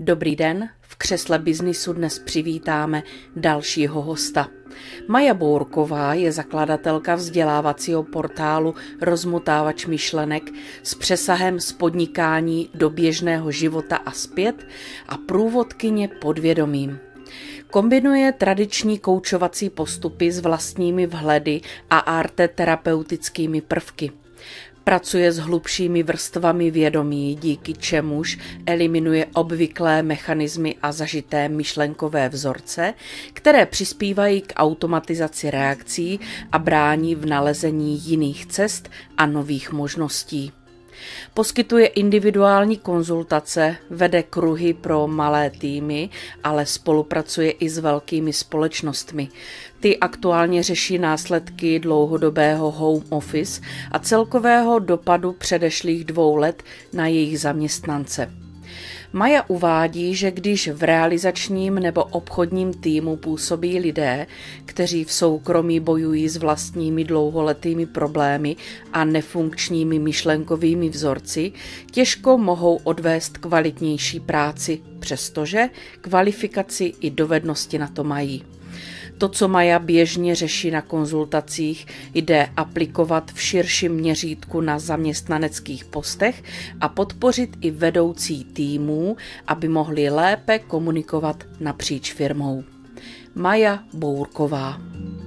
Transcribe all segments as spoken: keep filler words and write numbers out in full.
Dobrý den, v křesle biznisu dnes přivítáme dalšího hosta. Maja Bourková je zakladatelka vzdělávacího portálu Rozmotávač myšlenek s přesahem z podnikání do běžného života a zpět a průvodkyně podvědomím. Kombinuje tradiční koučovací postupy s vlastními vhledy a arteterapeutickými prvky. Pracuje s hlubšími vrstvami vědomí, díky čemuž eliminuje obvyklé mechanismy a zažité myšlenkové vzorce, které přispívají k automatizaci reakcí a brání v nalezení jiných cest a nových možností. Poskytuje individuální konzultace, vede kruhy pro malé týmy, ale spolupracuje i s velkými společnostmi. Ty aktuálně řeší následky dlouhodobého home office a celkového dopadu předešlých dvou let na jejich zaměstnance. Maja uvádí, že když v realizačním nebo obchodním týmu působí lidé, kteří v soukromí bojují s vlastními dlouholetými problémy a nefunkčními myšlenkovými vzorci, těžko mohou odvést kvalitnější práci, přestože kvalifikaci i dovednosti na to mají. To, co Maja běžně řeší na konzultacích, jde aplikovat v širším měřítku na zaměstnaneckých postech a podpořit i vedoucí týmů, aby mohli lépe komunikovat napříč firmou. Maja Bourková.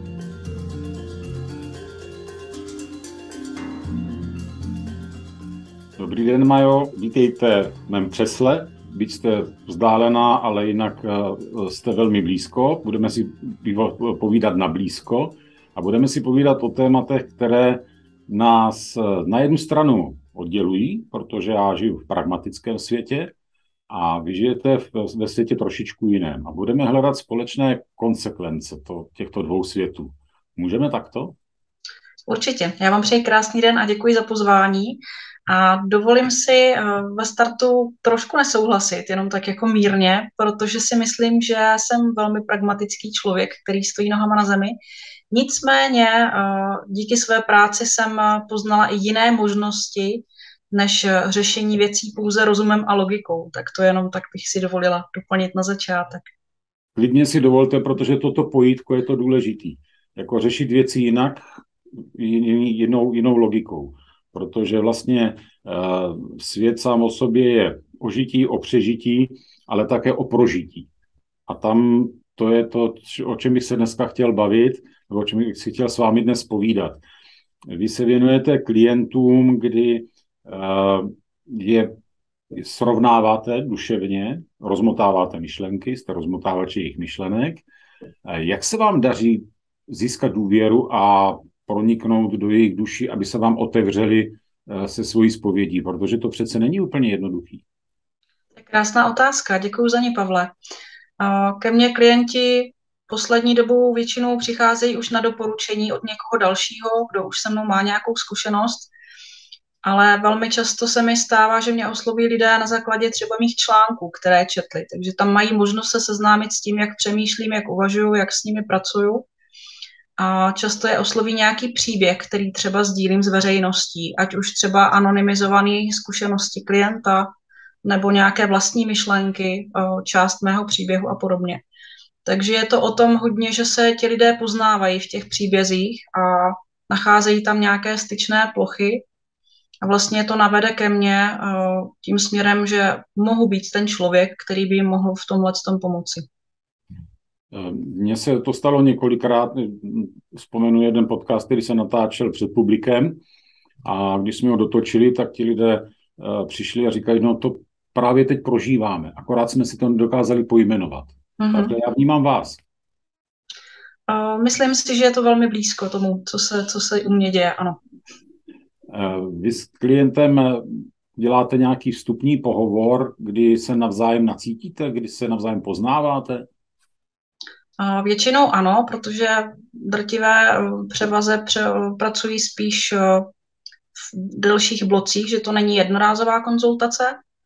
Dobrý den, Majo, vítejte v mém křesle. Byť jste vzdálená, ale jinak jste velmi blízko. Budeme si povídat na blízko a budeme si povídat o tématech, které nás na jednu stranu oddělují, protože já žiju v pragmatickém světě a vy žijete ve světě trošičku jiném. A budeme hledat společné konsekvence to, těchto dvou světů. Můžeme takto? Určitě. Já vám přeji krásný den a děkuji za pozvání. A dovolím si ve startu trošku nesouhlasit, jenom tak jako mírně, protože si myslím, že jsem velmi pragmatický člověk, který stojí nohama na zemi. Nicméně díky své práci jsem poznala i jiné možnosti, než řešení věcí pouze rozumem a logikou. Tak to jenom tak bych si dovolila doplnit na začátek. Klidně si dovolte, protože toto pojítko je to důležitý. Jako řešit věci jinak, jinou, jinou logikou. Protože vlastně uh, svět sám o sobě je o žití, o přežití, ale také o prožití. A tam to je to, o čem bych se dneska chtěl bavit, nebo o čem bych si chtěl s vámi dnes povídat. Vy se věnujete klientům, kdy uh, je srovnáváte duševně, rozmotáváte myšlenky, jste rozmotávači jejich myšlenek. Uh, jak se vám daří získat důvěru a proniknout do jejich duší, aby se vám otevřeli se svojí zpovědí, protože to přece není úplně jednoduchý. Krásná otázka, děkuji za ní, Pavle. Ke mně klienti poslední dobou většinou přicházejí už na doporučení od někoho dalšího, kdo už se mnou má nějakou zkušenost, ale velmi často se mi stává, že mě osloví lidé na základě třeba mých článků, které četli, takže tam mají možnost se seznámit s tím, jak přemýšlím, jak uvažuju, jak s nimi pracuju. A často je osloví nějaký příběh, který třeba sdílím s veřejností, ať už třeba anonymizované zkušenosti klienta nebo nějaké vlastní myšlenky, část mého příběhu a podobně. Takže je to o tom hodně, že se ti lidé poznávají v těch příbězích a nacházejí tam nějaké styčné plochy a vlastně to navede ke mně tím směrem, že mohu být ten člověk, který by jim mohl v tomhle tom pomoci. Mně se to stalo několikrát, vzpomenu jeden podcast, který se natáčel před publikem a když jsme ho dotočili, tak ti lidé přišli a říkali, no to právě teď prožíváme, akorát jsme si to nedokázali pojmenovat. Mm-hmm. Takže já vnímám vás. Myslím si, že je to velmi blízko tomu, co se, co se u mě děje, ano. Vy s klientem děláte nějaký vstupní pohovor, kdy se navzájem nacítíte, kdy se navzájem poznáváte? Většinou ano, protože drtivé převaze pře- pracují spíš v delších blocích, že to není jednorázová konzultace.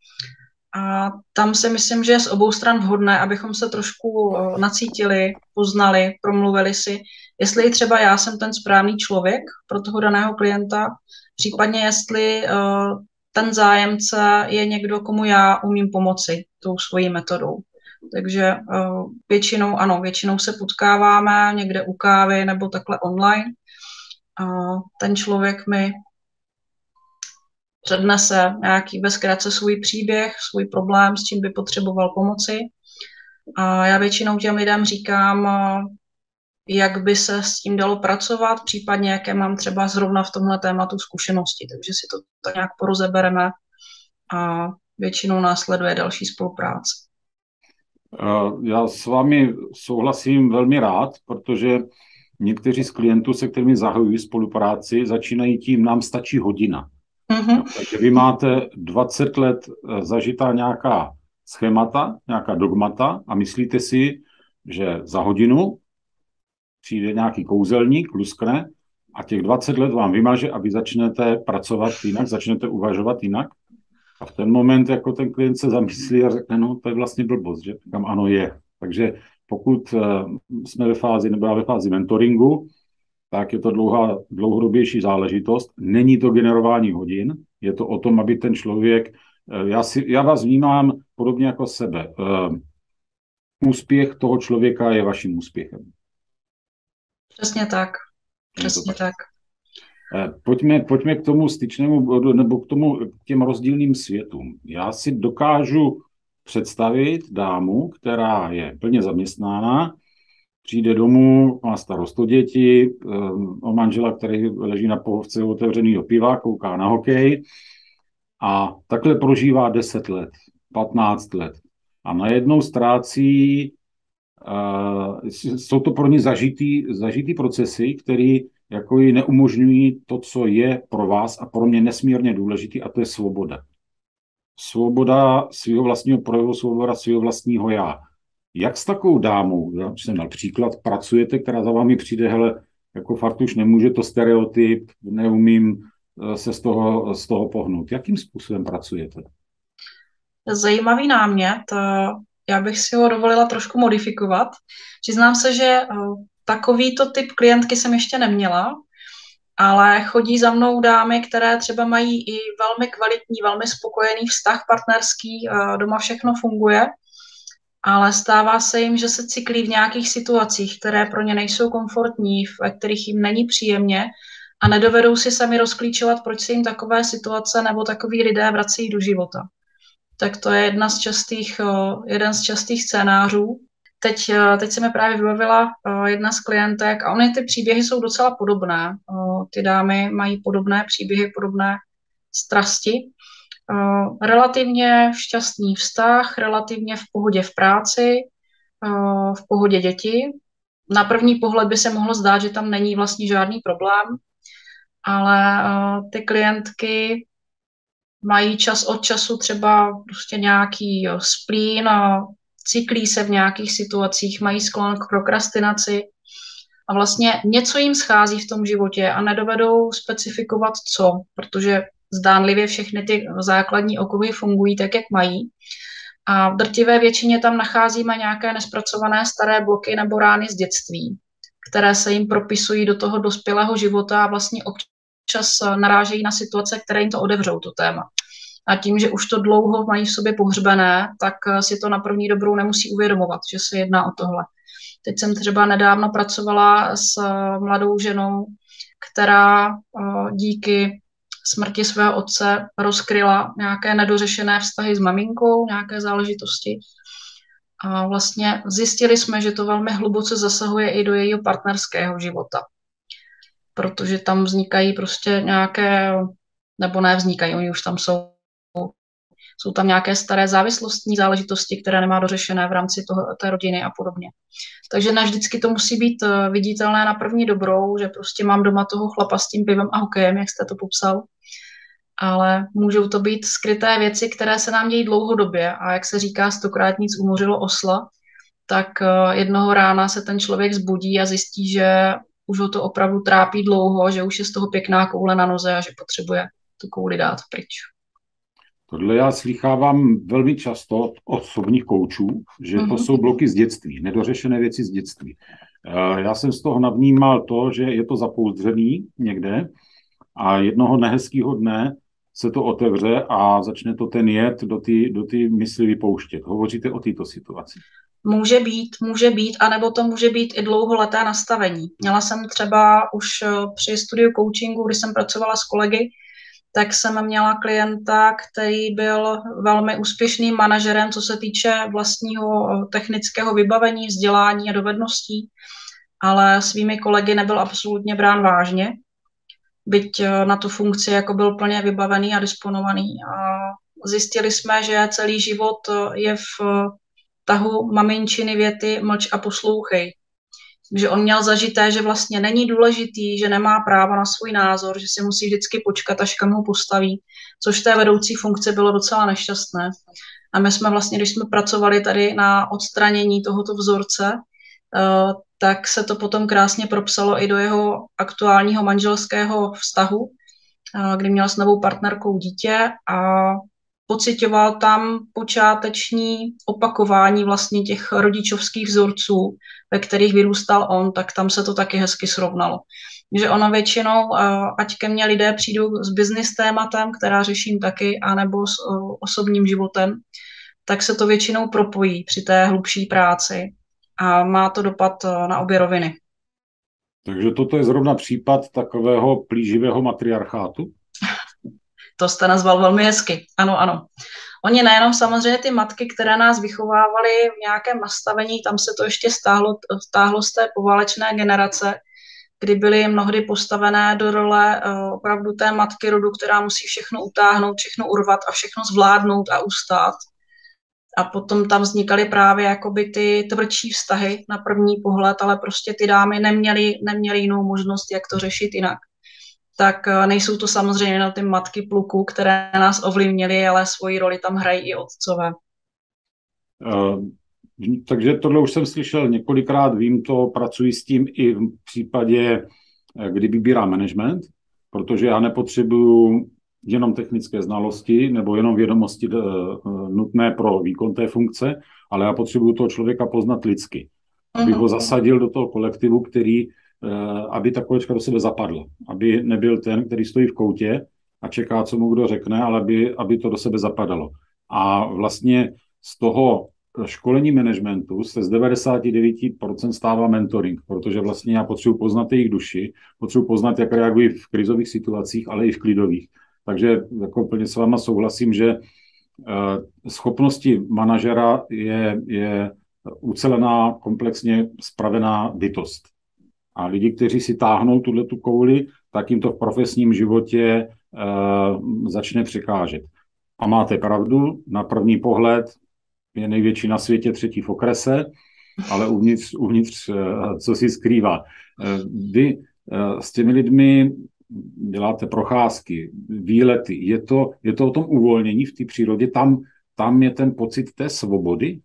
A tam si myslím, že je z obou stran vhodné, abychom se trošku nacítili, poznali, promluvili si, jestli třeba já jsem ten správný člověk pro toho daného klienta, případně jestli ten zájemce je někdo, komu já umím pomoci tou svojí metodou. Takže uh, většinou, ano, většinou se potkáváme někde u kávy nebo takhle online. Uh, ten člověk mi přednese nějaký ve zkratce svůj příběh, svůj problém, s čím by potřeboval pomoci. A já většinou těm lidem říkám, uh, jak by se s tím dalo pracovat, případně jaké mám třeba zrovna v tomhle tématu zkušenosti. Takže si to tak nějak porozebereme a většinou následuje další spolupráce. Já s vámi souhlasím velmi rád, protože někteří z klientů, se kterými zahajují spolupráci, začínají tím, nám stačí hodina. Mm-hmm. Takže vy máte dvacet let zažitá nějaká schémata, nějaká dogmata a myslíte si, že za hodinu přijde nějaký kouzelník, luskne a těch dvacet let vám vymaže a vy začnete pracovat jinak, začnete uvažovat jinak. A v ten moment jako ten klient se zamyslí a řekne, no to je vlastně blbost, že? Tam ano je. Takže pokud jsme ve fázi, nebo ve fázi mentoringu, tak je to dlouhá, dlouhodobější záležitost. Není to generování hodin, je to o tom, aby ten člověk, já, si, já vás vnímám podobně jako sebe. Úspěch toho člověka je vaším úspěchem. Přesně tak. Přesně tak. Pojďme, pojďme k tomu styčnému bodu, nebo k tomu, k těm rozdílným světům. Já si dokážu představit dámu, která je plně zaměstnána, přijde domů, má starost o děti, o manžela, který leží na pohovce otevřenýho piva, kouká na hokej a takhle prožívá deset let, patnáct let. A najednou ztrácí, uh, jsou to pro ní zažitý, zažitý procesy, které jako jí neumožňují to, co je pro vás a pro mě nesmírně důležitý, a to je svoboda. Svoboda svého vlastního projevu, svoboda svého vlastního já. Jak s takovou dámou, já jsem dal příklad, pracujete, která za vámi přijde, hele, jako fakt už nemůže, to stereotyp, neumím se z toho, z toho pohnout. Jakým způsobem pracujete? Zajímavý námět. Já bych si ho dovolila trošku modifikovat. Přiznám se, že takovýto typ klientky jsem ještě neměla, ale chodí za mnou dámy, které třeba mají i velmi kvalitní, velmi spokojený vztah partnerský, doma všechno funguje, ale stává se jim, že se cyklí v nějakých situacích, které pro ně nejsou komfortní, ve kterých jim není příjemně a nedovedou si sami rozklíčovat, proč se jim takové situace nebo takoví lidé vracejí do života. Tak to je jedna z častých, jeden z častých scénářů. Teď, teď se mi právě vybavila jedna z klientek a ony ty příběhy jsou docela podobné. Ty dámy mají podobné příběhy, podobné strasti. Relativně šťastný vztah, relativně v pohodě v práci, v pohodě děti. Na první pohled by se mohlo zdát, že tam není vlastně žádný problém, ale ty klientky mají čas od času třeba prostě nějaký splín a cyklí se v nějakých situacích, mají sklon k prokrastinaci a vlastně něco jim schází v tom životě a nedovedou specifikovat co, protože zdánlivě všechny ty základní okruhy fungují tak, jak mají. A v drtivé většině tam nacházíme nějaké nespracované staré bloky nebo rány z dětství, které se jim propisují do toho dospělého života a vlastně občas narážejí na situace, které jim to odevřou, to téma. A tím, že už to dlouho mají v sobě pohřbené, tak si to na první dobrou nemusí uvědomovat, že se jedná o tohle. Teď jsem třeba nedávno pracovala s mladou ženou, která díky smrti svého otce rozkryla nějaké nedořešené vztahy s maminkou, nějaké záležitosti. A vlastně zjistili jsme, že to velmi hluboce zasahuje i do jejího partnerského života. Protože tam vznikají prostě nějaké, nebo ne vznikají, oni už tam jsou, jsou tam nějaké staré závislostní záležitosti, které nemá dořešené v rámci toho, té rodiny a podobně. Takže ne vždycky to musí být viditelné na první dobrou, že prostě mám doma toho chlapa s tím pivem a hokejem, jak jste to popsal. Ale můžou to být skryté věci, které se nám dějí dlouhodobě a jak se říká, stokrát nic umořilo osla, tak jednoho rána se ten člověk zbudí a zjistí, že už ho to opravdu trápí dlouho, že už je z toho pěkná koule na noze a že potřebuje tu kouli dát pryč. Tohle já slýchávám velmi často od osobních koučů, že to jsou bloky z dětství, nedořešené věci z dětství. Já jsem z toho navnímal to, že je to zapouzdřený někde a jednoho nehezkého dne se to otevře a začne to ten jed do té do té mysli vypouštět. Hovoříte o této situaci? Může být, může být, anebo to může být i dlouholeté nastavení. Měla jsem třeba už při studiu coachingu, kdy jsem pracovala s kolegy, tak jsem měla klienta, který byl velmi úspěšným manažerem, co se týče vlastního technického vybavení, vzdělání a dovedností, ale svými kolegy nebyl absolutně brán vážně, byť na tu funkci jako byl plně vybavený a disponovaný. A zjistili jsme, že celý život je v tahu maminčiny věty mlč a poslouchej. Takže on měl zažité, že vlastně není důležitý, že nemá právo na svůj názor, že si musí vždycky počkat, až kam ho postaví, což té vedoucí funkce bylo docela nešťastné. A my jsme vlastně, když jsme pracovali tady na odstranění tohoto vzorce, tak se to potom krásně propsalo i do jeho aktuálního manželského vztahu, kdy měl s novou partnerkou dítě a pociťoval tam počáteční opakování vlastně těch rodičovských vzorců, ve kterých vyrůstal on, tak tam se to taky hezky srovnalo. Takže ono většinou, ať ke mně lidé přijdou s business tématem, která řeším taky, anebo s osobním životem, tak se to většinou propojí při té hlubší práci a má to dopad na obě roviny. Takže toto je zrovna případ takového plíživého matriarchátu? To jste nazval velmi hezky. Ano, ano. Oni nejenom samozřejmě ty matky, které nás vychovávaly v nějakém nastavení, tam se to ještě stáhlo, stáhlo z té poválečné generace, kdy byly mnohdy postavené do role uh, opravdu té matky rodu, která musí všechno utáhnout, všechno urvat a všechno zvládnout a ustát. A potom tam vznikaly právě jakoby ty tvrdší vztahy na první pohled, ale prostě ty dámy neměly, neměly jinou možnost, jak to řešit jinak. Tak nejsou to samozřejmě jenom ty matky pluku, které nás ovlivnily, ale svoji roli tam hrají i otcové. Uh, takže tohle už jsem slyšel několikrát, vím to, pracuji s tím i v případě, kdy vybírám management, protože já nepotřebuju jenom technické znalosti nebo jenom vědomosti nutné pro výkon té funkce, ale já potřebuju toho člověka poznat lidsky, abych uh-huh. ho zasadil do toho kolektivu, který aby ta kolečka do sebe zapadla. Aby nebyl ten, který stojí v koutě a čeká, co mu kdo řekne, ale aby, aby to do sebe zapadalo. A vlastně z toho školení managementu se z devadesát devět procent stává mentoring, protože vlastně já potřebuji poznat jejich duši, potřebuji poznat, jak reagují v krizových situacích, ale i v klidových. Takže jako plně s váma souhlasím, že uh, schopnosti manažera je, je ucelená, komplexně spravená bytost. A lidi, kteří si táhnou tuhletu kouli, tak jim to v profesním životě e, začne překážet. A máte pravdu, na první pohled je největší na světě, třetí v okrese, ale uvnitř, uvnitř e, co si skrývá. E, vy e, s těmi lidmi děláte procházky, výlety. Je to, je to o tom uvolnění v té přírodě? Tam, tam je ten pocit té svobody?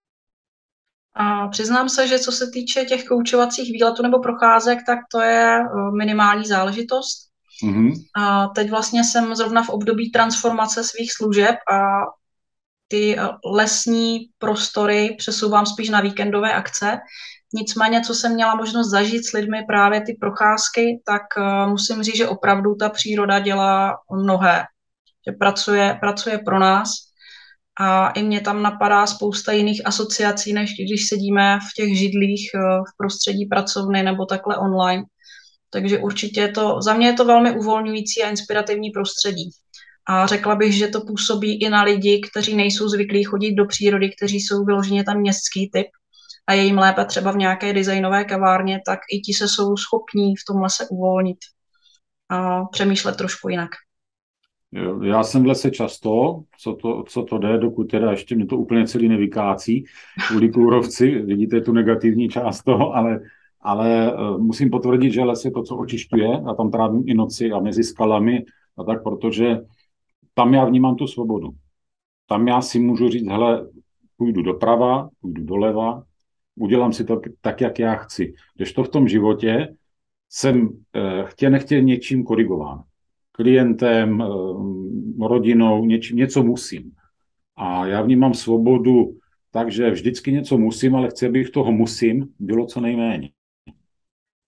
A přiznám se, že co se týče těch koučovacích výletů nebo procházek, tak to je minimální záležitost. Mm-hmm. A teď vlastně jsem zrovna v období transformace svých služeb a ty lesní prostory přesouvám spíš na víkendové akce. Nicméně, co jsem měla možnost zažít s lidmi právě ty procházky, tak musím říct, že opravdu ta příroda dělá mnohé. Že pracuje, pracuje pro nás. A i mě tam napadá spousta jiných asociací, než když sedíme v těch židlích v prostředí pracovny nebo takhle online. Takže určitě je to, za mě je to velmi uvolňující a inspirativní prostředí. A řekla bych, že to působí i na lidi, kteří nejsou zvyklí chodit do přírody, kteří jsou vyloženě ten městský typ a je jim lépe třeba v nějaké designové kavárně, tak i ti se jsou schopní v tomhle se uvolnit a přemýšlet trošku jinak. Já jsem v lese často, co to, co to jde, dokud teda ještě mě to úplně celý nevykácí, kvůli kůrovci, vidíte tu negativní část toho, ale, ale musím potvrdit, že les je to, co očišťuje, a tam trávím i noci a mezi skalami a tak, protože tam já vnímám tu svobodu. Tam já si můžu říct, hele, půjdu doprava, půjdu doleva, udělám si to tak, jak já chci. Kdežto v tom životě jsem eh, chtě nechtě něčím korigován. Klientem, rodinou, něč, něco musím. A já vnímám svobodu tak, že vždycky něco musím, ale chci, abych toho musím bylo co nejméně.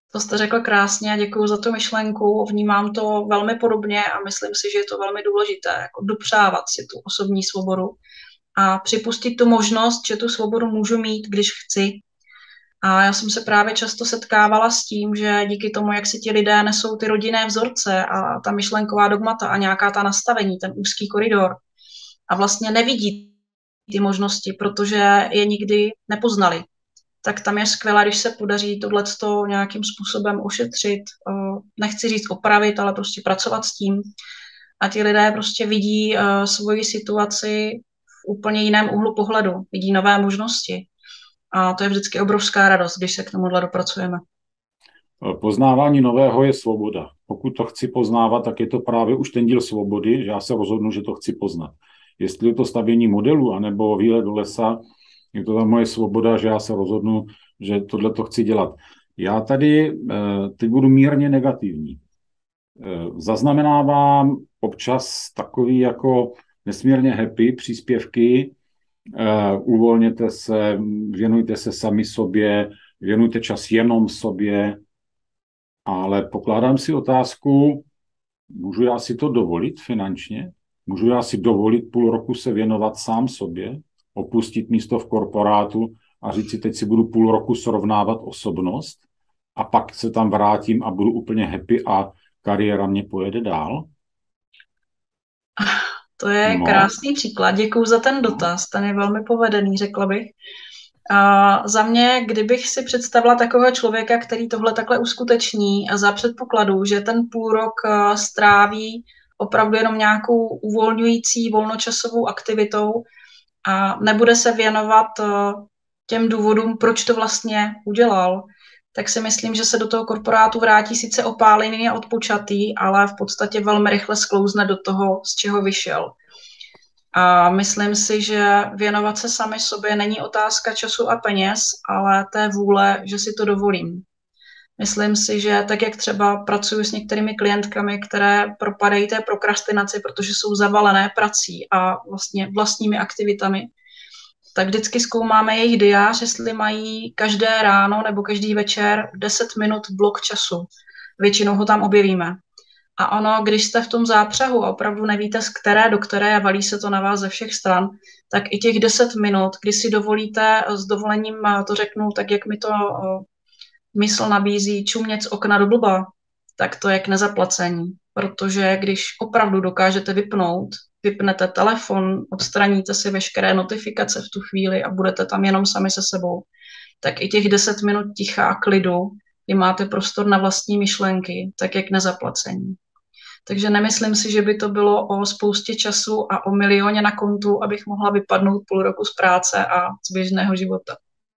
To jste řekl krásně a děkuji za tu myšlenku. Vnímám to velmi podobně a myslím si, že je to velmi důležité, jako dopřávat si tu osobní svobodu a připustit tu možnost, že tu svobodu můžu mít, když chci. A já jsem se právě často setkávala s tím, že díky tomu, jak si ti lidé nesou ty rodinné vzorce a ta myšlenková dogmata a nějaká ta nastavení, ten úzký koridor a vlastně nevidí ty možnosti, protože je nikdy nepoznali, tak tam je skvělé, když se podaří tohleto nějakým způsobem ošetřit, nechci říct opravit, ale prostě pracovat s tím. A ti lidé prostě vidí svoji situaci v úplně jiném úhlu pohledu, vidí nové možnosti. A to je vždycky obrovská radost, když se k tomuhle dopracujeme. Poznávání nového je svoboda. Pokud to chci poznávat, tak je to právě už ten díl svobody, že já se rozhodnu, že to chci poznat. Jestli je to stavění modelu, anebo výlet do lesa, je to ta moje svoboda, že já se rozhodnu, že tohle to chci dělat. Já tady teď budu mírně negativní. Zaznamenávám občas takový jako nesmírně happy příspěvky, uvolněte se, věnujte se sami sobě, věnujte čas jenom sobě, ale pokládám si otázku, můžu já si to dovolit finančně? Můžu já si dovolit půl roku se věnovat sám sobě, opustit místo v korporátu a říct si, teď si budu půl roku srovnávat osobnost a pak se tam vrátím a budu úplně happy a kariéra mě pojede dál? To je no. krásný příklad. Děkuju za ten dotaz, ten je velmi povedený, řekla bych. A za mě, kdybych si představila takového člověka, který tohle takhle uskuteční a za předpokladu, že ten půl rok stráví opravdu jenom nějakou uvolňující volnočasovou aktivitou a nebude se věnovat těm důvodům, proč to vlastně udělal, tak si myslím, že se do toho korporátu vrátí sice opálený a odpočatý, ale v podstatě velmi rychle sklouzne do toho, z čeho vyšel. A myslím si, že věnovat se sami sobě není otázka času a peněz, ale té vůle, že si to dovolím. Myslím si, že tak, jak třeba pracuji s některými klientkami, které propadají té prokrastinaci, protože jsou zavalené prací a vlastně vlastními aktivitami, tak vždycky zkoumáme jejich diář, jestli mají každé ráno nebo každý večer deset minut blok času. Většinou ho tam objevíme. A ono, když jste v tom zápřehu a opravdu nevíte, z které do které a valí se to na vás ze všech stran, tak i těch deset minut, kdy si dovolíte, s dovolením to řeknu, tak jak mi to mysl nabízí, čumět z okna do blba, tak to je k nezaplacení. Protože když opravdu dokážete vypnout, vypnete telefon, odstraníte si veškeré notifikace v tu chvíli a budete tam jenom sami se sebou, tak i těch deset minut ticha a klidu, kdy máte prostor na vlastní myšlenky, tak je k nezaplacení. Takže nemyslím si, že by to bylo o spoustě času a o milioně na kontu, abych mohla vypadnout půl roku z práce a z běžného života.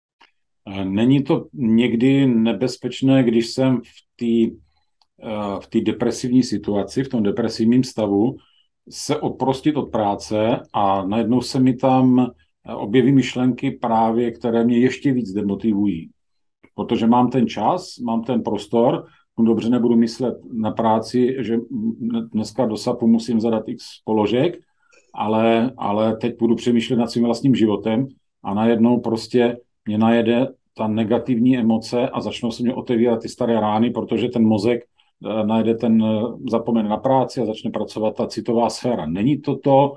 Není to někdy nebezpečné, když jsem v té v té depresivní situaci, v tom depresivním stavu, se oprostit od práce a najednou se mi tam objeví myšlenky právě, které mě ještě víc demotivují. Protože mám ten čas, mám ten prostor, dobře nebudu myslet na práci, že dneska do SAPu musím zadat x položek, ale, ale teď budu přemýšlet nad svým vlastním životem a najednou prostě mě najede ta negativní emoce a začnou se mě otevírat ty staré rány, protože ten mozek najde ten, zapomene na práci a začne pracovat ta citová sféra. Není to to,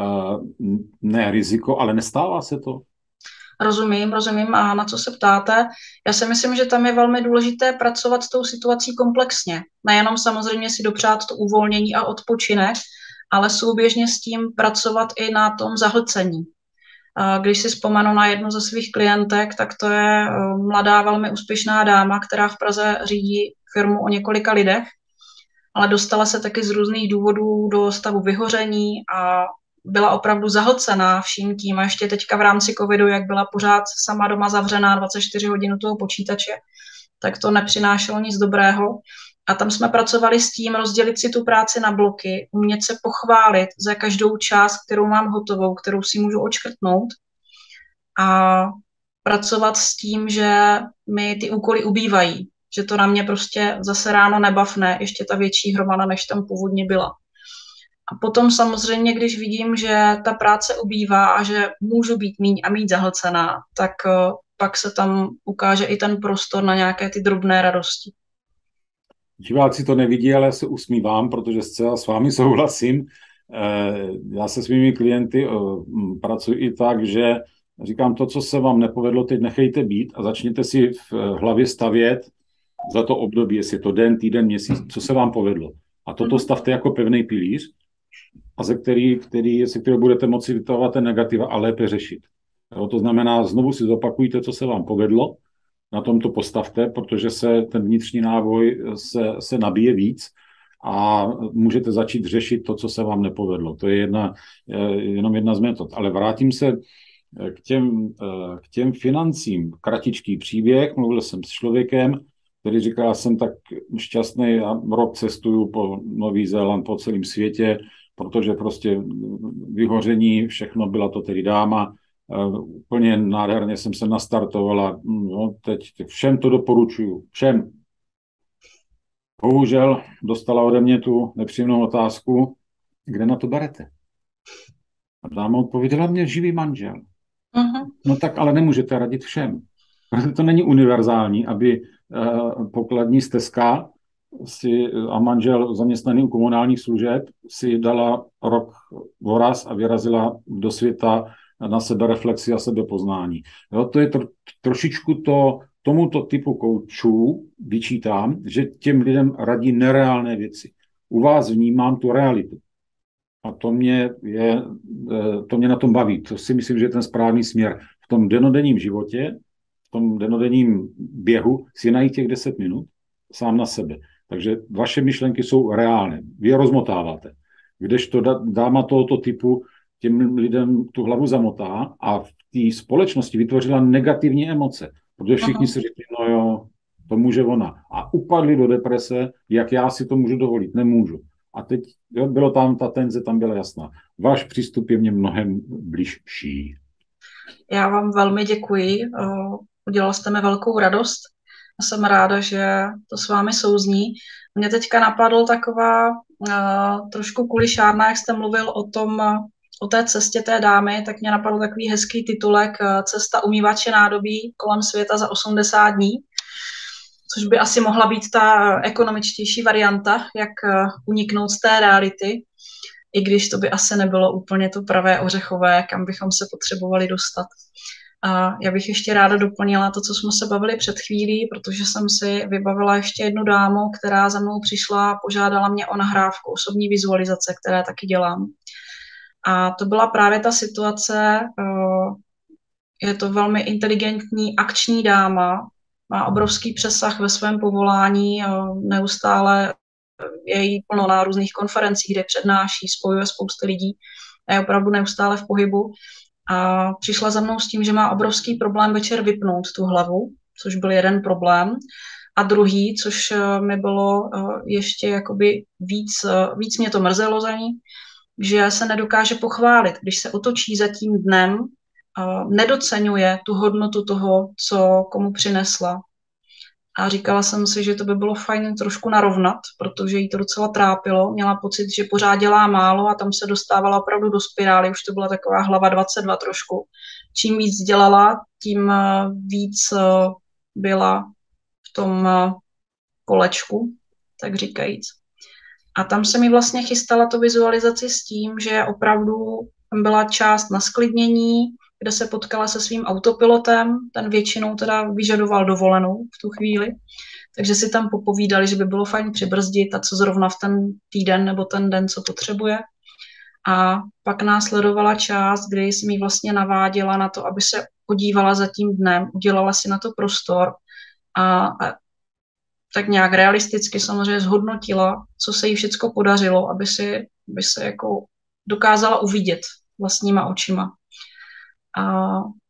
ne riziko, ale nestává se to? Rozumím, rozumím a na co se ptáte. Já si myslím, že tam je velmi důležité pracovat s tou situací komplexně. Nejenom samozřejmě si dopřát to uvolnění a odpočinek, ale souběžně s tím pracovat i na tom zahlcení. Když si vzpomenu na jednu ze svých klientek, tak to je mladá, velmi úspěšná dáma, která v Praze řídí firmu o několika lidech, ale dostala se taky z různých důvodů do stavu vyhoření a byla opravdu zahlcená vším tím a ještě teďka v rámci covidu, jak byla pořád sama doma zavřená dvacet čtyři hodin u toho počítače, tak to nepřinášelo nic dobrého. A tam jsme pracovali s tím rozdělit si tu práci na bloky, umět se pochválit za každou část, kterou mám hotovou, kterou si můžu odškrtnout a pracovat s tím, že mi ty úkoly ubývají, že to na mě prostě zase ráno nebavne, ještě ta větší hromada, než tam původně byla. A potom samozřejmě, když vidím, že ta práce ubývá a že můžu být míň a míň zahlcená, tak uh, pak se tam ukáže i ten prostor na nějaké ty drobné radosti. Diváci to nevidí, ale já se usmívám, protože zcela s vámi souhlasím. Já se svými klienty pracuji i tak, že říkám, to, co se vám nepovedlo, teď nechejte být a začněte si v hlavě stavět za to období, jestli je to den, týden, měsíc, co se vám povedlo. A toto stavte jako pevný pilíř, a ze který, který, ze kterého budete moci vytahovat ten negativa a lépe řešit. Jo, to znamená, znovu si zopakujte, co se vám povedlo, na tom to postavte, protože se ten vnitřní návoj se, se nabíje víc a můžete začít řešit to, co se vám nepovedlo. To je jedna, jenom jedna z metod. Ale vrátím se k těm, k těm financím. Kratičký příběh, mluvil jsem s člověkem, který říkal, já jsem tak šťastný, já rok cestuju po Nový Zéland, po celém světě, protože prostě vyhoření, všechno, byla to tedy dáma, úplně nádherně jsem se nastartovala, no, teď všem to doporučuju, všem. Bohužel dostala ode mě tu nepříjemnou otázku, kde na to berete? A dáma odpověděla, mě živý manžel. Uh-huh. No tak ale nemůžete radit všem. Protože to není univerzální, aby uh, pokladní stezka si, a manžel zaměstnaný u komunálních služeb si dala rok voraz a vyrazila do světa na sebereflexi a sebepoznání. Jo, to je tro, trošičku to, tomuto typu koučů vyčítám, že těm lidem radí nereálné věci. U vás vnímám tu realitu. A to mě, je, to mě na tom baví. To si myslím, že je ten správný směr. V tom denodenním životě, v tom denodenním běhu si najít těch deset minut sám na sebe. Takže vaše myšlenky jsou reálné. Vy je rozmotáváte. Kdežto dáma tohoto typu těm lidem tu hlavu zamotá a v té společnosti vytvořila negativní emoce. Protože všichni si řekli, no jo, to může ona. A upadli do deprese, jak já si to můžu dovolit. Nemůžu. A teď jo, bylo tam, ta tenze tam byla jasná. Váš přístup je mně mnohem bližší. Já vám velmi děkuji. Udělal jste mi velkou radost. Jsem ráda, že to s vámi souzní. Mě teďka napadl taková uh, trošku kulišárna, jak jste mluvil o tom, o té cestě té dámy, tak mě napadl takový hezký titulek Cesta umývače nádobí kolem světa za osmdesát dní, což by asi mohla být ta ekonomičtější varianta, jak uniknout z té reality, i když to by asi nebylo úplně to pravé ořechové, kam bychom se potřebovali dostat. A já bych ještě ráda doplnila to, co jsme se bavili před chvílí, protože jsem si vybavila ještě jednu dámu, která za mnou přišla a požádala mě o nahrávku osobní vizualizace, které taky dělám. A to byla právě ta situace, je to velmi inteligentní, akční dáma, má obrovský přesah ve svém povolání, neustále je jí plno na různých konferencích, kde přednáší, spojuje spousty lidí, je opravdu neustále v pohybu. A přišla za mnou s tím, že má obrovský problém večer vypnout tu hlavu, což byl jeden problém. A druhý, což mi bylo ještě jakoby víc, víc mě to mrzelo za ní, že se nedokáže pochválit, když se otočí za tím dnem, nedoceňuje tu hodnotu toho, co komu přinesla. A říkala jsem si, že to by bylo fajn trošku narovnat, protože jí to docela trápilo. Měla pocit, že pořád dělá málo a tam se dostávala opravdu do spirály. Už to byla taková hlava dvacet dva trošku. Čím víc dělala, tím víc byla v tom kolečku, tak říkajíc. A tam se mi vlastně chystala to vizualizaci s tím, že opravdu tam byla část na sklidnění, kde se potkala se svým autopilotem, ten většinou teda vyžadoval dovolenou v tu chvíli, takže si tam popovídali, že by bylo fajn přibrzdit a co zrovna v ten týden nebo ten den, co potřebuje. A pak následovala část, kdy jsem jí vlastně naváděla na to, aby se podívala za tím dnem, udělala si na to prostor a, a tak nějak realisticky samozřejmě zhodnotila, co se jí všecko podařilo, aby, si, aby se jako dokázala uvidět vlastníma očima. A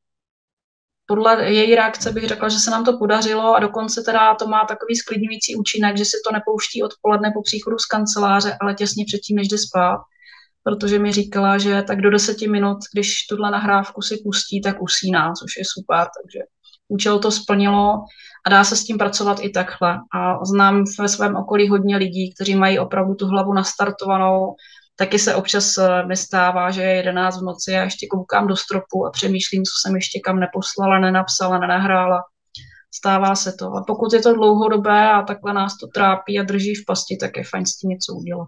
podle její reakce bych řekla, že se nám to podařilo a dokonce teda to má takový sklidňující účinek, že si to nepouští odpoledne po příchodu z kanceláře, ale těsně předtím, než jde spát, protože mi říkala, že tak do deseti minut, když tuhle nahrávku si pustí, tak usíná, což je super, takže účel to splnilo a dá se s tím pracovat i takhle. A znám ve svém okolí hodně lidí, kteří mají opravdu tu hlavu nastartovanou. Taky se občas nestává, že je jedenáct v noci a ještě koukám do stropu a přemýšlím, co jsem ještě kam neposlala, nenapsala, nenahrála. Stává se to. A pokud je to dlouhodobé a takhle nás to trápí a drží v pasti, tak je fajn s tím něco udělat.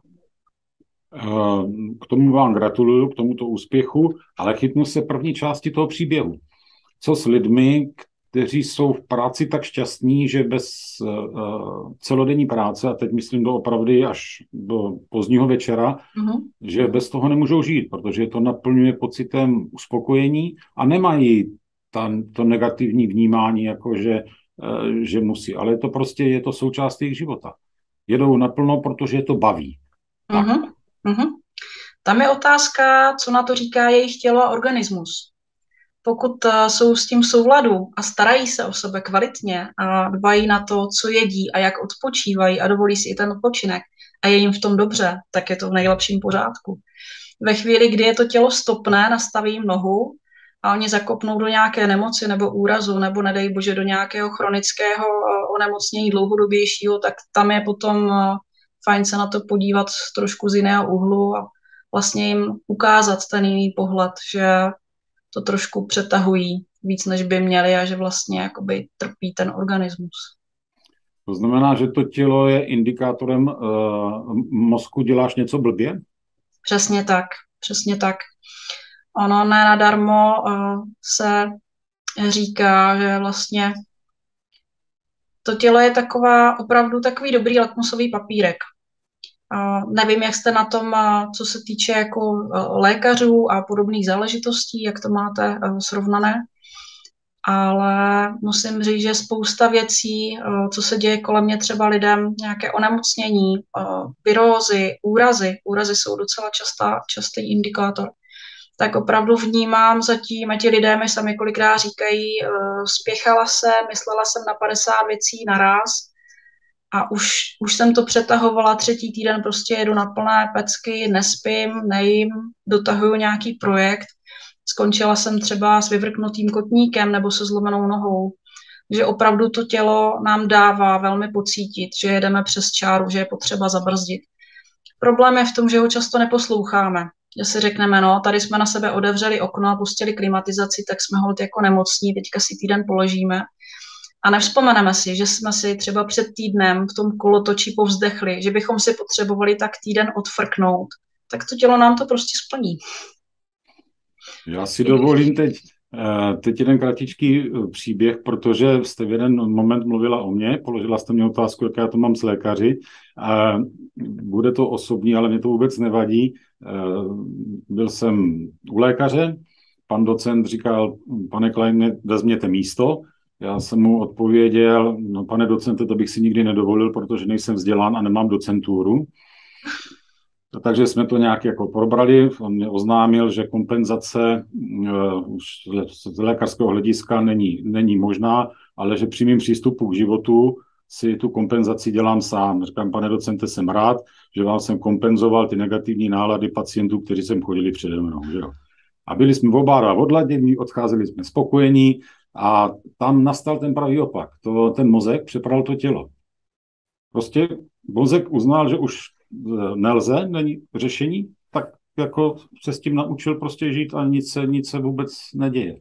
K tomu vám gratuluju, k tomuto úspěchu, ale chytnu se první části toho příběhu. Co s lidmi, kteří jsou v práci tak šťastní, že bez uh, celodenní práce, a teď myslím do opravdy až do pozdního večera, uh-huh. že bez toho nemůžou žít, protože to naplňuje pocitem uspokojení a nemají ta, to negativní vnímání, jako že, uh, že musí. Ale to prostě je to součást jejich života. Jedou naplno, protože je to baví. Tak. Uh-huh. Uh-huh. Tam je otázka, co na to říká jejich tělo a organismus. Pokud uh, jsou s tím v souladu a starají se o sebe kvalitně a dbají na to, co jedí a jak odpočívají a dovolí si i ten odpočinek a je jim v tom dobře, tak je to v nejlepším pořádku. Ve chvíli, kdy je to tělo stopné, nastaví jim nohu a oni zakopnou do nějaké nemoci nebo úrazu nebo nedej bože do nějakého chronického uh, onemocnění dlouhodobějšího, tak tam je potom uh, fajn se na to podívat trošku z jiného úhlu a vlastně jim ukázat ten jiný pohled, že to trošku přetahují víc, než by měli a že vlastně jakoby trpí ten organismus. To znamená, že to tělo je indikátorem uh, mozku, děláš něco blbě? Přesně tak, přesně tak. Ono ne nadarmo uh, se říká, že vlastně to tělo je taková, opravdu takový dobrý lakmusový papírek. Uh, nevím, jak jste na tom, uh, co se týče jako uh, lékařů a podobných záležitostí, jak to máte uh, srovnané, ale musím říct, že spousta věcí, uh, co se děje kolem mě třeba lidem, nějaké onemocnění, uh, virózy, úrazy, úrazy jsou docela častá, častý indikátor, tak opravdu vnímám zatím, a ti lidé mi sami kolikrát říkají, uh, spěchala jsem, myslela jsem na padesát věcí naraz, a už, už jsem to přetahovala, třetí týden prostě jedu na plné pecky, nespím, nejím, dotahuju nějaký projekt. Skončila jsem třeba s vyvrknutým kotníkem nebo se zlomenou nohou. Takže opravdu to tělo nám dává velmi pocítit, že jedeme přes čáru, že je potřeba zabrzdit. Problém je v tom, že ho často neposloucháme. Že si řekneme, no, tady jsme na sebe otevřeli okno a pustili klimatizaci, tak jsme holt jako nemocní, teďka si týden položíme. A nevzpomeneme si, že jsme si třeba před týdnem v tom kolotoči povzdechli, že bychom si potřebovali tak týden odfrknout, tak to tělo nám to prostě splní. Já si dovolím teď, teď jeden kratičký příběh, protože jste v jeden moment mluvila o mně, položila jste mě otázku, jak já to mám s lékaři. Bude to osobní, ale mě to vůbec nevadí. Byl jsem u lékaře, pan docent říkal, pane Klein, vezměte místo. Já jsem mu odpověděl, no pane docente, to bych si nikdy nedovolil, protože nejsem vzdělán a nemám docenturu. Takže jsme to nějak jako probrali. On mě oznámil, že kompenzace uh, už z lékařského hlediska není, není možná, ale že při mým přístupu k životu si tu kompenzaci dělám sám. Říkám, pane docente, jsem rád, že vám jsem kompenzoval ty negativní nálady pacientů, kteří sem chodili přede mnou. Že jo? A byli jsme oba dva odladění, odcházeli jsme spokojení a tam nastal ten pravý opak. To, ten mozek přepral to tělo. Prostě mozek uznal, že už nelze, není řešení, tak jako se s tím naučil prostě žít a nic se, nic se vůbec neděje.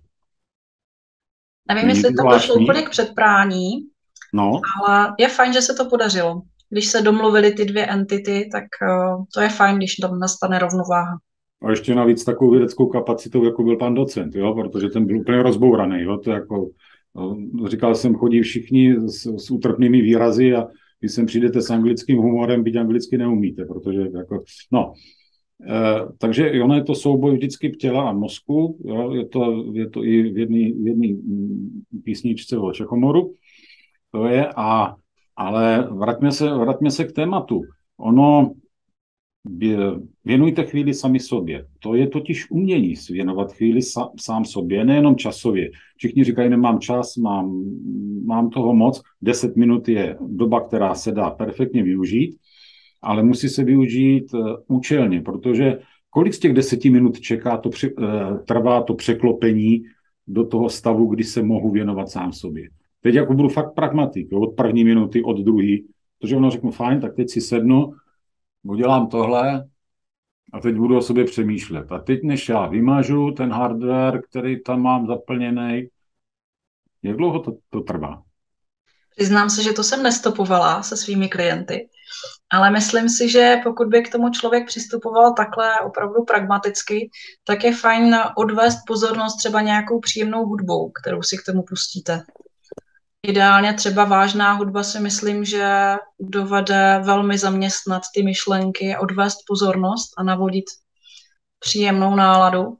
Nevím, jestli to došlo úplně k předprání, no. Ale je fajn, že se to podařilo. Když se domluvily ty dvě entity, tak uh, to je fajn, když tam nastane rovnováha. A ještě navíc takovou vědeckou kapacitou, jako byl pan docent, jo? Protože ten byl úplně rozbouraný. Jo? To jako, no, říkal jsem, chodí všichni s, s útrpnými výrazy a když sem přijdete s anglickým humorem, byť anglicky neumíte, protože jako, no. E, takže ono je to souboj vždycky těla a mozku, jo? Je, to, je to i v jedné písničce o Čechomoru, to je, a, ale vraťme se, vraťme se k tématu. Ono, věnujte chvíli sami sobě. To je totiž umění věnovat chvíli sa, sám sobě, nejenom časově. Všichni říkají, nemám čas, mám, mám toho moc. Deset minut je doba, která se dá perfektně využít, ale musí se využít uh, účelně, protože kolik z těch deseti minut čeká to, uh, trvá to překlopení do toho stavu, kdy se mohu věnovat sám sobě. Teď jako budu fakt pragmatik, jo, od první minuty, od druhé, protože ono řeknu, fajn, tak teď si sednu, udělám tohle a teď budu o sobě přemýšlet. A teď, než já vymažu ten hardware, který tam mám zaplněný, jak dlouho to, to trvá? Přiznám se, že to jsem nestopovala se svými klienty, ale myslím si, že pokud by k tomu člověk přistupoval takhle opravdu pragmaticky, tak je fajn odvést pozornost třeba nějakou příjemnou hudbou, kterou si k tomu pustíte. Ideálně třeba vážná hudba si myslím, že dovede velmi zaměstnat ty myšlenky, odvést pozornost a navodit příjemnou náladu.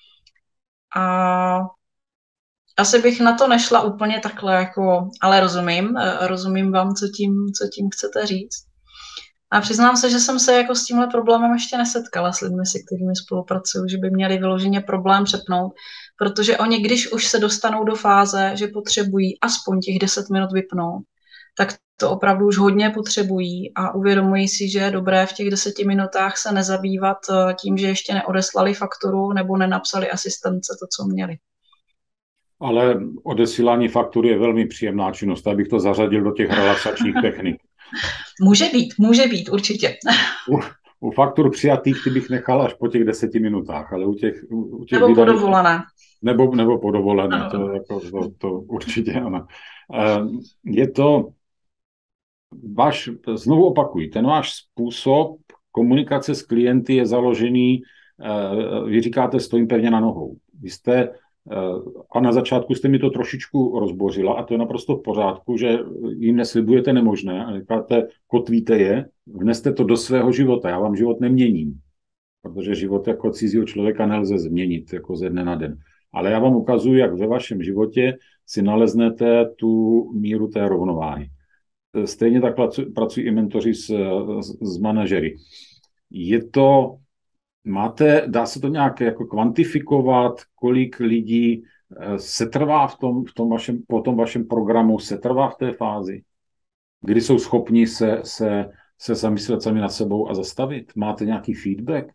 A asi bych na to nešla úplně takhle, jako, ale rozumím, rozumím vám, co tím, co tím chcete říct. A přiznám se, že jsem se jako s tímhle problémem ještě nesetkala s lidmi, se kterými spolupracuju, že by měli vyloženě problém přepnout, protože oni, když už se dostanou do fáze, že potřebují aspoň těch deset minut vypnout, tak to opravdu už hodně potřebují a uvědomují si, že je dobré v těch deseti minutách se nezabývat tím, že ještě neodeslali fakturu nebo nenapsali asistence to, co měli. Ale odesílání faktury je velmi příjemná činnost, abych to zařadil do těch relaxačních technik. Může být, může být, určitě. U, u faktur přijatých ty bych nechal až po těch deseti minutách, ale u těch... U těch nebo vydaných, podovolené. Nebo, nebo podovolené, to, jako, to, to určitě ano. Je to... Váš, znovu opakuji, ten váš způsob komunikace s klienty je založený, vy říkáte, stojím pevně na nohou. Vy jste, a na začátku jste mi to trošičku rozbořila a to je naprosto v pořádku, že jim neslibujete nemožné a říkáte, kotvíte je, vneste to do svého života, já vám život neměním, protože život jako cizího člověka nelze změnit jako ze dne na den. Ale já vám ukazuju, jak ve vašem životě si naleznete tu míru té rovnováhy. Stejně tak pracují i mentoři s, s, s manažery. Je to, máte, dá se to nějak jako kvantifikovat, kolik lidí setrvá v tom, v tom vašem, po tom vašem programu, setrvá v té fázi, kdy jsou schopni se, se, se zamyslet sami nad sebou a zastavit? Máte nějaký feedback?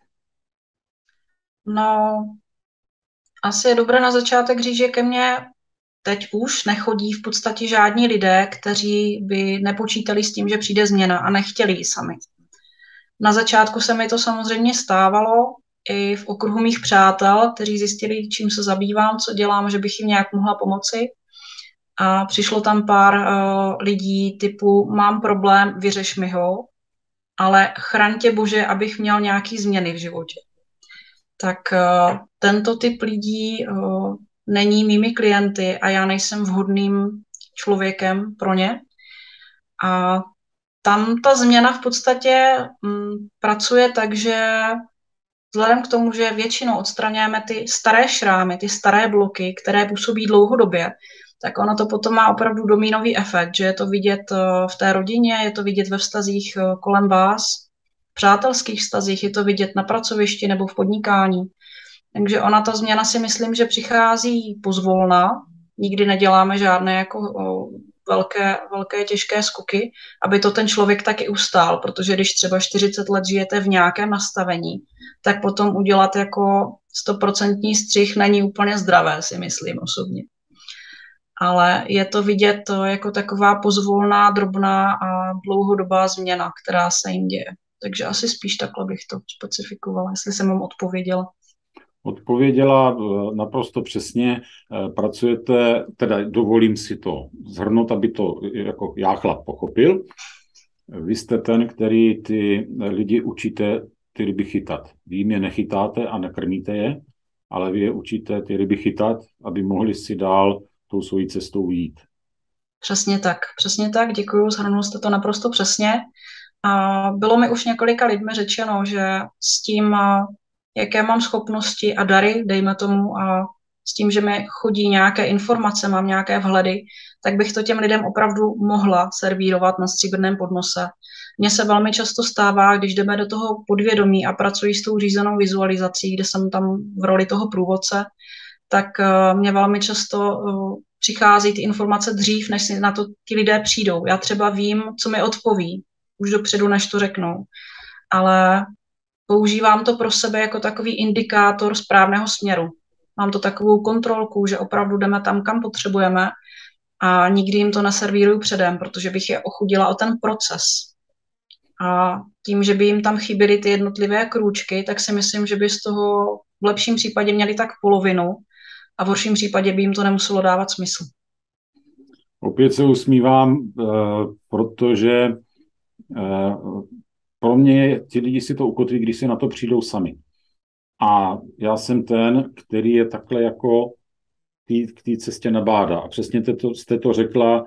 No, asi je dobré na začátek říct, že ke mně teď už nechodí v podstatě žádní lidé, kteří by nepočítali s tím, že přijde změna a nechtěli ji sami. Na začátku se mi to samozřejmě stávalo i v okruhu mých přátel, kteří zjistili, čím se zabývám, co dělám, že bych jim nějak mohla pomoci. A přišlo tam pár uh, lidí typu mám problém, vyřeš mi ho, ale chraň tě Bože, abych měl nějaký změny v životě. Tak uh, tento typ lidí uh, není mými klienty a já nejsem vhodným člověkem pro ně. A tam ta změna v podstatě m, pracuje tak, že vzhledem k tomu, že většinou odstraňujeme ty staré šrámy, ty staré bloky, které působí dlouhodobě, tak ono to potom má opravdu domínový efekt, že je to vidět v té rodině, je to vidět ve vztazích kolem vás, v přátelských vztazích, je to vidět na pracovišti nebo v podnikání. Takže ona, ta změna si myslím, že přichází pozvolna, nikdy neděláme žádné jako o, velké, velké těžké skoky, aby to ten člověk taky ustál, protože když třeba čtyřicet let žijete v nějakém nastavení, tak potom udělat jako stoprocentní střih není úplně zdravé, si myslím osobně. Ale je to vidět jako taková pozvolná, drobná a dlouhodobá změna, která se jim děje. Takže asi spíš takhle bych to specifikovala, jestli jsem vám odpověděla. Odpověděla naprosto přesně. Pracujete, teda dovolím si to shrnout, aby to jako já chlap pochopil. Vy jste ten, který ty lidi učíte ty ryby chytat. Vy jim je nechytáte a nekrmíte je, ale vy je učíte ty ryby chytat, aby mohli si dál tou svojí cestou jít. Přesně tak, přesně tak, děkuju, shrnul jste to naprosto přesně. A bylo mi už několika lidmi řečeno, že s tím, jaké mám schopnosti a dary, dejme tomu, a s tím, že mi chodí nějaké informace, mám nějaké vhledy, tak bych to těm lidem opravdu mohla servírovat na stříbrném podnose. Mně se velmi často stává, když jdeme do toho podvědomí a pracuji s tou řízenou vizualizací, kde jsem tam v roli toho průvodce, tak mě velmi často přichází ty informace dřív, než si na to ti lidé přijdou. Já třeba vím, co mi odpoví, už dopředu, než to řeknou, ale používám to pro sebe jako takový indikátor správného směru. Mám to takovou kontrolku, že opravdu jdeme tam, kam potřebujeme a nikdy jim to neservíruju předem, protože bych je ochudila o ten proces. A tím, že by jim tam chyběly ty jednotlivé krůčky, tak si myslím, že by z toho v lepším případě měli tak polovinu a v horším případě by jim to nemuselo dávat smysl. Opět se usmívám, protože pro mě ti lidi si to ukotví, když si na to přijdou sami. A já jsem ten, který je takhle jako k té cestě nabádá. A přesně to, jste to řekla,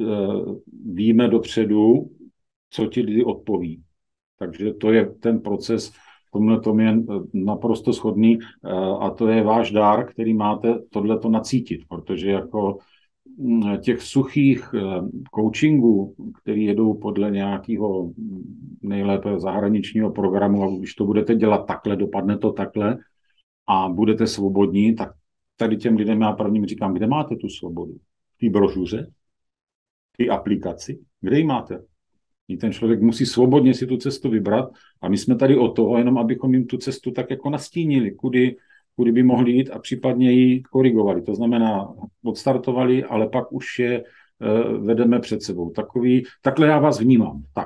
víme dopředu, co ti lidi odpoví. Takže to je ten proces, tomhle tom je naprosto shodný a to je váš dár, který máte tohleto nacítit, protože jako těch suchých coachingů, který jedou podle nějakého nejlépe zahraničního programu, a když to budete dělat takhle, dopadne to takhle a budete svobodní, tak tady těm lidem já prvním říkám, kde máte tu svobodu? V té brožuře? V té aplikaci? Kde ji máte? I ten člověk musí svobodně si tu cestu vybrat a my jsme tady o toho, jenom abychom jim tu cestu tak jako nastínili, kudy, kudy by mohli jít a případně ji korigovali. To znamená, odstartovali, ale pak už je uh, vedeme před sebou. Takový, takhle já vás vnímám. Tak.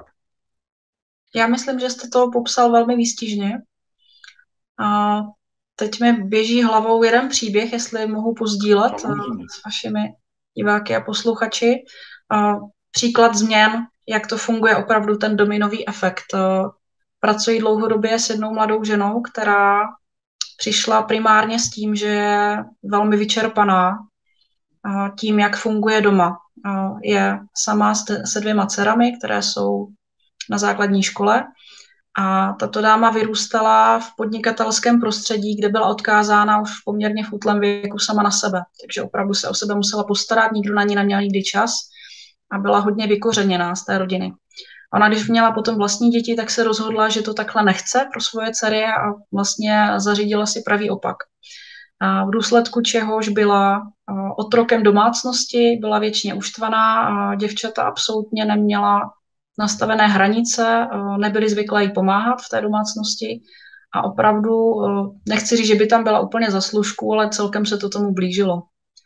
Já myslím, že jste to popsal velmi výstižně. A teď mi běží hlavou jeden příběh, jestli mohu pozdílet s vašimi diváky a posluchači. A příklad změn, jak to funguje opravdu ten dominový efekt. Pracuji dlouhodobě s jednou mladou ženou, která přišla primárně s tím, že je velmi vyčerpaná tím, jak funguje doma. Je sama se dvěma dcerami, které jsou na základní škole. A tato dáma vyrůstala v podnikatelském prostředí, kde byla odkázána už v poměrně v útlém věku sama na sebe. Takže opravdu se o sebe musela postarat, nikdo na ní neměl nikdy čas a byla hodně vykořeněná z té rodiny. Ona, když měla potom vlastní děti, tak se rozhodla, že to takhle nechce pro svoje dcery a vlastně zařídila si pravý opak. A v důsledku čehož byla otrokem domácnosti, byla věčně uštvaná a děvčata absolutně neměla nastavené hranice, nebyly zvyklé jí pomáhat v té domácnosti a opravdu, nechci říct, že by tam byla úplně za služku, ale celkem se to tomu blížilo.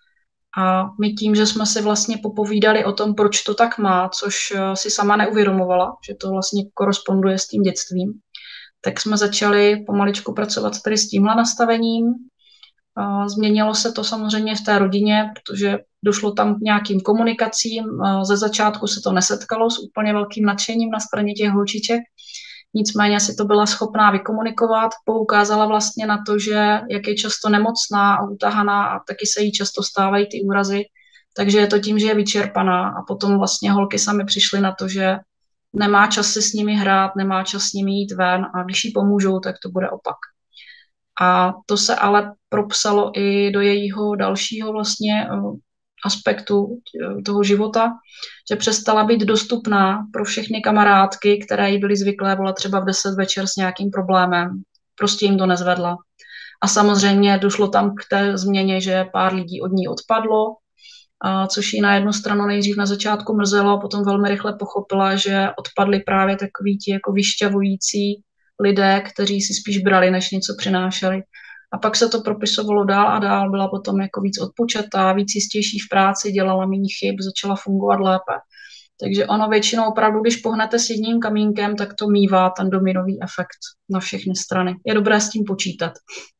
A my tím, že jsme si vlastně popovídali o tom, proč to tak má, což si sama neuvědomovala, že to vlastně koresponduje s tím dětstvím, tak jsme začali pomaličku pracovat tady s tímhle nastavením. Změnilo se to samozřejmě v té rodině, protože došlo tam k nějakým komunikacím. Ze začátku se to nesetkalo s úplně velkým nadšením na straně těch holčiček. Nicméně si to byla schopná vykomunikovat, poukázala vlastně na to, že jak je často nemocná a utahaná a taky se jí často stávají ty úrazy, takže je to tím, že je vyčerpaná a potom vlastně holky sami přišly na to, že nemá čas si s nimi hrát, nemá čas s nimi jít ven a když jí pomůžou, tak to bude opak. A to se ale propsalo i do jejího dalšího vlastně aspektu toho života, že přestala být dostupná pro všechny kamarádky, které jí byly zvyklé volat třeba v deset večer s nějakým problémem. Prostě jim to nezvedla. A samozřejmě došlo tam k té změně, že pár lidí od ní odpadlo, a což jí na jednu stranu nejdřív na začátku mrzelo a potom velmi rychle pochopila, že odpadli právě takoví ti jako vyšťavující lidé, kteří si spíš brali, než něco přinášeli. A pak se to propisovalo dál a dál, byla potom jako víc odpočatá, víc jistější v práci, dělala méně chyb, začala fungovat lépe. Takže ono většinou opravdu, když pohnete s jedním kamínkem, tak to mívá ten dominový efekt na všechny strany. Je dobré s tím počítat.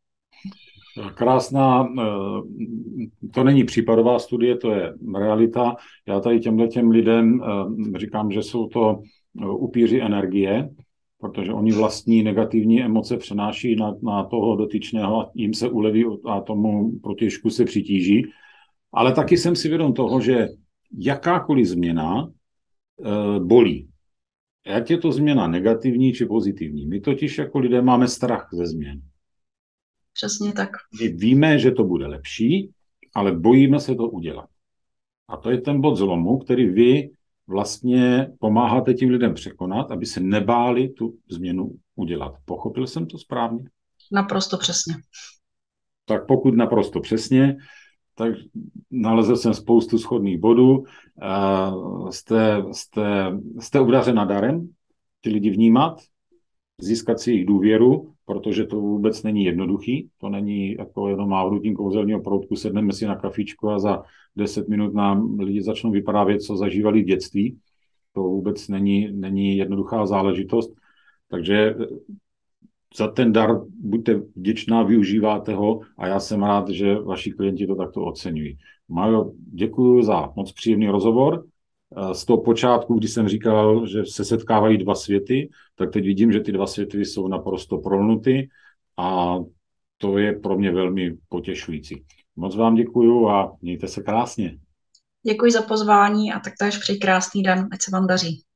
Krásná, to není případová studie, to je realita. Já tady těmhle těm lidem říkám, že jsou to upíři energie, protože oni vlastní negativní emoce přenáší na, na toho dotyčného a jim se uleví a tomu protějšku se přitíží. Ale taky jsem si vědom toho, že jakákoliv změna e, bolí. Jak je to změna negativní či pozitivní? My totiž jako lidé máme strach ze změn. Přesně tak. My víme, že to bude lepší, ale bojíme se to udělat. A to je ten bod zlomu, který vy vlastně pomáháte tím lidem překonat, aby se nebáli tu změnu udělat. Pochopil jsem to správně? Naprosto přesně. Tak pokud naprosto přesně, tak nalezl jsem spoustu shodných bodů. Jste, jste, jste obdařena darem ty lidi vnímat, získat si jejich důvěru, protože to vůbec není jednoduchý. To není jako jenom mávnutím kouzelního proutku, sedneme si na kafičko a za deset minut nám lidi začnou vyprávět, co zažívali v dětství. To vůbec není, není jednoduchá záležitost. Takže za ten dar buďte vděčná, využíváte ho a já jsem rád, že vaši klienti to takto oceňují. Majo, děkuji za moc příjemný rozhovor. Z toho počátku, když jsem říkal, že se setkávají dva světy, tak teď vidím, že ty dva světy jsou naprosto prolnuty a to je pro mě velmi potěšující. Moc vám děkuju a mějte se krásně. Děkuji za pozvání a taktéž přeji krásný den, ať se vám daří.